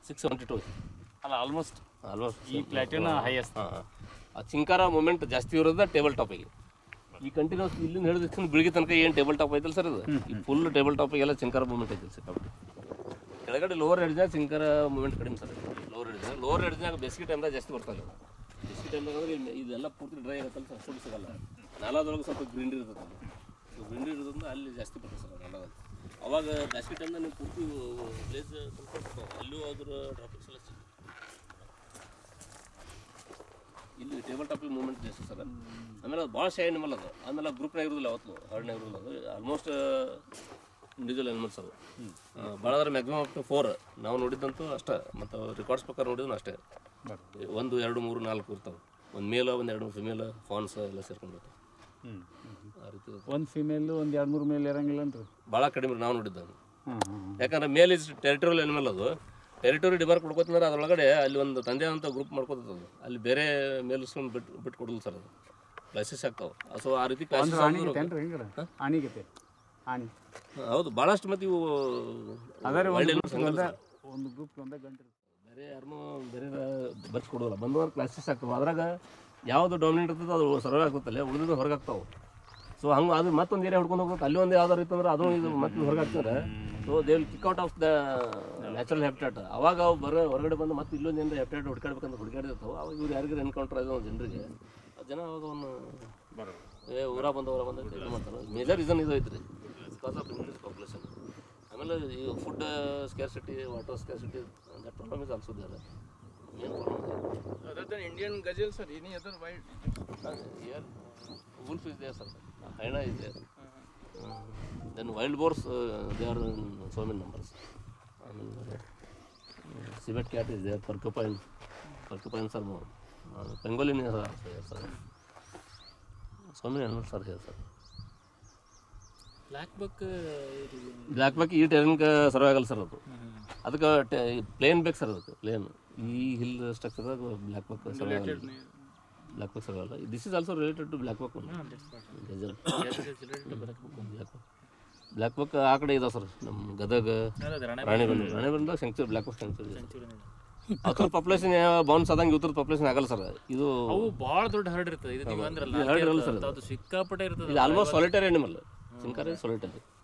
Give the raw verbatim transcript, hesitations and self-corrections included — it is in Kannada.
ಸಿಕ್ಸ್ ಸೆವೆಂಟಿ ಟು ಅಲ್ಲ ಆಲ್ಮೋಸ್ಟ್ ಆಲ್ಮೋಸ್ಟ್ ಈ ಪ್ಲಾಟಿನ ಹೈಯೆಸ್ಟ್. ಹಾಂ ಆ ಚಿಂಕಾರ ಮೂಮೆಂಟ್ ಜಾಸ್ತಿ ಇರೋದು ಟೇಬಲ್ ಟಾಪಿಗೆ. ಈ ಕಂಟಿನ್ಯೂಸ್ ಇಲ್ಲಿಂದ ಹಿಡಿದು ಬೆಳಿಗ್ಗೆ ತನಕ ಏನು ಟೇಬಲ್ ಟಾಪ್ ಐತಲ್ಲ ಸರ್, ಅದು ಈ ಫುಲ್ ಟೇಬಲ್ ಟಾಪಿಗೆಲ್ಲ ಚಿಂಕಾರ ಮೂಮೆಂಟ್ ಐತಿ ಸರ್. ಕಬಡ್ಡಿ ಕೆಳಗಡೆ ಲೋವರ್ ಎಡ್ಜ್ನಾಗ ಚಿಂಕಾರ ಮೂಮೆಂಟ್ ಕಡಿಮೆ ಸರ್. ಲೋವರ್ ಎಡ್ಜ್ನಾಗ ಲೋವರ್ ಎಡ್ಜ್ನಾಗ ಬೇಸಿಗೆ ಟೈಮ್ದಾಗ ಜಾಸ್ತಿ ಬರ್ತಾವೆ. ಬೇಸಿಗೆ ಟೈಮ್ದಾಗ ಅಂದ್ರೆ ಇದೆಲ್ಲ ಪೂರ್ತಿ ಡ್ರೈ ಇರುತ್ತಲ್ಲ ಸರ್, ಫುಡ್ ಸಿಗಲ್ಲ. ನಾಲಾದೊಳಗೆ ಸ್ವಲ್ಪ ಗ್ರೀನ್ರಿ ಇರ್ತದೆ, ಗ್ರೀನ್ರಿ ಇರೋದ್ರಿಂದ ಅಲ್ಲಿ ಜಾಸ್ತಿ ಬರ್ತದೆ ಸರ್ ನಾಲಾದಾಗ. ಅವಾಗ ಬೇಸಿಗೆ ಟೈಮ್ದಾಗ ನೀವು ಪೂರ್ತಿ ಪ್ಲೇಸ್ ಅಲ್ಲೂ ಅದ್ರ ಡ್ರಾಪಿಕ್ಸ್ ಎಲ್ಲ ಇಲ್ಲಿ ಟೇಬಲ್ ಟಾಪಿಗೆ ಮೂವ್ಮೆಂಟ್ ಜಾಸ್ತಿ ಸರ್. ಆಮೇಲೆ ಅದು ಭಾಳ ಶೈ ಅನಿಮಲ್ ಅದು. ಆಮೇಲೆ ಗ್ರೂಪ್ನಾಗ ಇರೋದಿಲ್ಲ ಅವತ್ತು, ಹರ್ಡ್ನಾಗ ಇರೋದಿಲ್ಲ ಅದು. ಆಲ್ಮೋಸ್ಟ್ ಇಂಡಿವಿಜುವಲ್ ಅನಿಮಲ್ಸ್ ಅದು. ಭಾಳ ಅಂದ್ರೆ ಮ್ಯಾಕ್ಸಿಮಮ್ ಅಪ್ ಟು ಫೋರ್ ನಾವು ನೋಡಿದ್ದಂತೂ ಅಷ್ಟೇ. ಮತ್ತು ರೆಕಾರ್ಡ್ಸ್ ಪ್ರಕಾರ ನೋಡಿದ್ರು ಅಷ್ಟೇ, ಒಂದು ಎರಡು ಮೂರು ನಾಲ್ಕು ಇರ್ತಾವೆ. ಒಂದು ಮೇಲ ಒಂದು ಎರಡು ಫಿಮೇಲ್ ಫಾನ್ಸ್ ಎಲ್ಲ ಸೇರ್ಕೊಂಡಿರ್ತಾವೆ. ಆ ರೀತಿ ಒಂದು ಫಿಮೇಲು ಒಂದು ಎರಡು ಮೂರು ಮೇಲ್ ಇರಂಗಿಲ್ಲ ಅಂತ ಭಾಳ ಕಡಿಮೆ ನಾವು ನೋಡಿದ್ದು. ಯಾಕಂದ್ರೆ ಮೇಲ್ ಇಸ್ ಟೆರಿಟೋರಿಯಲ್ ಅನಿಮಲ್ ಅದು. ಟೆರಿಟೋರಿ ಡಿಮಾರ್ಕ್ ಕೊಡ್ಕೋತಂದ್ರೆ ಅದರೊಳಗಡೆ ಅಲ್ಲಿ ಒಂದು ತಂದೆ ಅಂತ ಗ್ರೂಪ್ ಮಾಡ್ಕೋತದೆ. ಅಲ್ಲಿ ಬೇರೆ ಮೇಲ್ಸ್ಕೊಂಡು ಬಿಟ್ಟು ಬಿಟ್ಟು ಕೊಡೋದು ಸರ್, ಅದು ಕ್ಲಾಸಸ್ ಆಗ್ತಾವೆ. ಸೊ ಆ ರೀತಿ ಕ್ಲಾಸಸ್ ಆಣಿಗತೆ ಆಣಿ ಹೌದು ಭಾಳಷ್ಟು. ಮತ್ತು ಇವು ಒಂದು ಗ್ರೂಪ್ ಒಂದೇ ಗಂಟೆ ಬೇರೆ ಯಾರನ್ನೂ ಬೇರೆ ಬರ್ಸಿ ಕೊಡೋಲ್ಲ. ಬಂದವರು ಕ್ಲಾಸಸ್ ಆಗ್ತಾವೆ. ಅದ್ರಾಗ ಯಾವುದು ಡಾಮಿನೇಟ್ ಇರ್ತದೆ ಅದು ಸರ್ವೆ ಆಗ್ತಲ್ಲ, ಉಳಿದಿದ್ದು ಹೊರಗೆ ಆಗ್ತಾವೆ. ಸೊ ಹಂಗೆ ಅದು ಮತ್ತೊಂದು ಏರಿಯಾ ಹಿಡ್ಕೊಂಡು ಹೋಗ್ಬೇಕು. ಅಲ್ಲಿ ಒಂದು ಯಾವ್ದಾರು ಇತ್ತಂದ್ರೆ ಅದು ಇದು ಮತ್ತೆ ಹೊರಗೆ ಆಗ್ತಾರೆ. So they will kick out of the natural habitat. ಅವಾಗ ಅವು ಬರೋ ಹೊರಗಡೆ ಬಂದು ಮತ್ತೆ ಇಲ್ಲೊಂದು ಏನಾರ ಹ್ಯಾಬಿಟಾಟ್ ಹುಡ್ಕಾಡ್ಬೇಕಂತ ಹುಡುಕಾಡಿರ್ತಾವೆ. ಅವಾಗ ಇವ್ರು ಯಾರಿಗಾರು ಎನ್ಕೌಂಟರ್ ಆಗಿದೆ ಒಂದು ಜನರಿಗೆ, ಜನ ಅವಾಗ ಅವನು ಏ ಊರ ಬಂದ ಊರ ಬಂದ ಇದು ಮಾಡ್ತಾರೆ. ಮೇಜರ್ ರೀಸನ್ ಇದು ಐತ್ರಿ, ಬಿಕಾಸ್ ಆಫ್ ಇನ್ಕ್ರೀಸ್ ಪಾಪ್ಯುಲೇಷನ್. ಆಮೇಲೆ ಈ food scarcity, water scarcity, that problem is also there. Main problem other than Indian gazelle sir, any other wild here wolf is there sir, hyena is there. Uh, then wild boars, uh, they are in so many numbers. I mean, uh, civet cat is there, porcupine, porcupines are more. Uh, pangolin is also there sir. So many animals are here sir. Black buck black buck ಈ ಟೆರನ್ಗೆ ಸರ್ವೆ ಆಗಲ್ಲ ಸರ್. ಅದು ಅದಕ್ಕೆ ಪ್ಲೇನ್ ಬೇಕು ಸರ್. ಅದಕ್ಕೆ ಪ್ಲೇನ್ ಈ ಹಿಲ್ ಸ್ಟ್ರಕ್ಚರ್ದಾಗ ಬ್ಲ್ಯಾಕ್ ಬಕ್ ಸರ್ವೆ ಆಗಲ್ಲ. ಬ್ಲ್ಯಾಕ್ ಬಕ್ ಸರ್ವೆ ಆಗಲ್ಲ. This is also related to black buck. Black buck ಆ ಕಡೆ ಇದಾವೆ ಸರ್, ನಮ್ಮ ಗದಗ, ರಾಣಿಬೆನ್ನೂರು. ರಾಣಿಬೆನ್ನೂರಾಗ ಸೆಂಚುರಿ ಬ್ಲ್ಯಾಕ್ ಬಕ್ ಸೆಂಚುರಿ. ಅವ್ರ ಪಾಪ್ಯುಲೇಷನ್ ಬೌನ್ಸ್ ಆದಂಗೆ ಇವ್ರದ್ದು ಪಾಪ್ಯುಲೇಷನ್ ಆಗಲ್ಲ ಸರ್. ಇದು ಅವು ಭಾಳ ದೊಡ್ಡ ಹರಡ್ ಇರ್ತದೆ. ಇದು ನೀವು ಅಂದ್ರಲ್ಲ ಹರಡ್ ಇರಲ್ಲ ಸರ್, ಅದು ಸಿಕ್ಕಾಪಟ್ಟೆ ಇರ್ತದೆ. ಇದು almost solitary animal. Chinkara solitary.